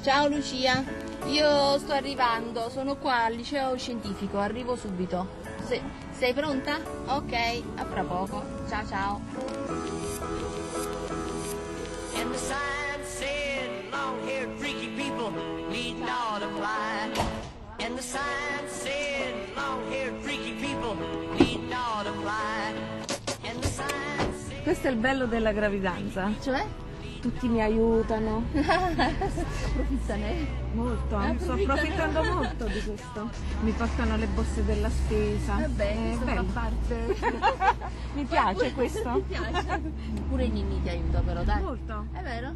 Ciao Lucia, io sto arrivando, sono qua al liceo scientifico, arrivo subito. Sei pronta? Ok, a fra poco. Ciao ciao. And the sign said long-haired freaky people need not apply. And the sign said long-haired freaky people need not apply. And the sign said... Questo è il bello della gravidanza. Cioè? Tutti mi aiutano. Approfittane. Molto, sto approfittando molto di questo. Mi portano le borse della spesa. Vabbè, questo fa parte. Mi piace questo. Mi piace. Pure Ninni ti aiuta però, dai. Molto. È vero?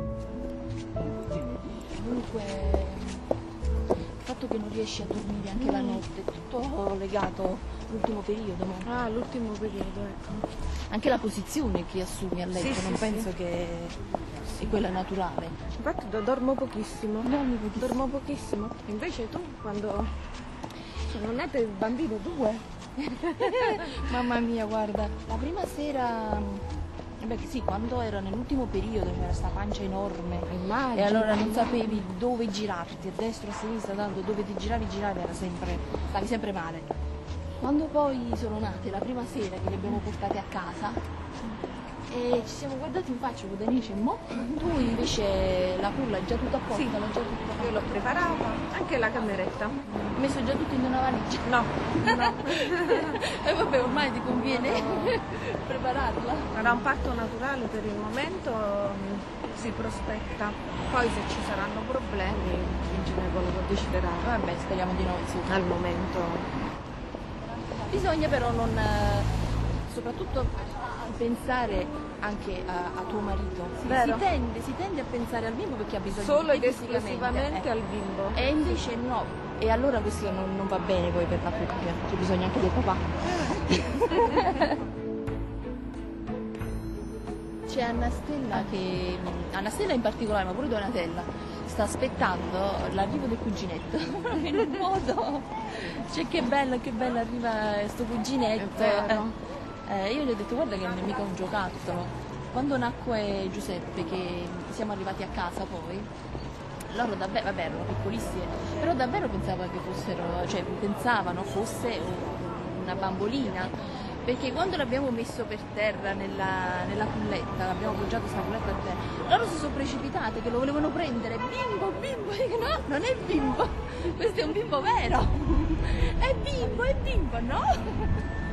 Comunque, il fatto che non riesci a dormire anche la notte è tutto legato all'ultimo periodo, no? Ah, l'ultimo periodo, ecco. Anche la posizione che assumi a letto, Sì, non sì, penso che è quella naturale. Infatti dormo pochissimo. Dormo pochissimo. Invece tu, quando sono nate il bambino 2. Mamma mia, guarda, la prima sera, beh sì, quando ero nell'ultimo periodo c'era sta pancia enorme. Immagino. E allora non sapevi dove girarti, a destra, a sinistra, tanto dove ti giravi era sempre, stavi sempre male. Quando poi sono nate, la prima sera che le abbiamo portate a casa, e ci siamo guardati in faccia con Danice, mo tu invece la culla è già tutta a posto, Sì, l'ho già tutta io l'ho preparata, anche la cameretta. Ho messo già tutto in una valigia. No, no. E vabbè, ormai ti conviene prepararla. Sarà un parto naturale per il momento, si prospetta. Poi se ci saranno problemi il ginecologo deciderà. Vabbè, speriamo di no, insomma. Al momento. Bisogna però non, soprattutto pensare anche a tuo marito. Vero. Si tende a pensare al bimbo perché ha bisogno Solo di ed te esclusivamente fisicamente, al bimbo. E invece no. E allora questo non va bene poi per la coppia, c'è bisogno anche del papà. C'è Anastella in particolare, ma pure Donatella, sta aspettando l'arrivo del cuginetto. In un modo, cioè che bello arriva sto cuginetto. Io gli ho detto guarda che non è mica un giocattolo. Quando nacque Giuseppe, che siamo arrivati a casa poi, loro davvero, vabbè, erano piccolissime, però davvero pensavano fosse una bambolina. Perché quando l'abbiamo messo per terra nella culletta, l'abbiamo appoggiato questa culletta a terra, loro si sono precipitate che lo volevano prendere. Bimbo, dico no, non è bimbo, questo è un bimbo vero. È bimbo, no?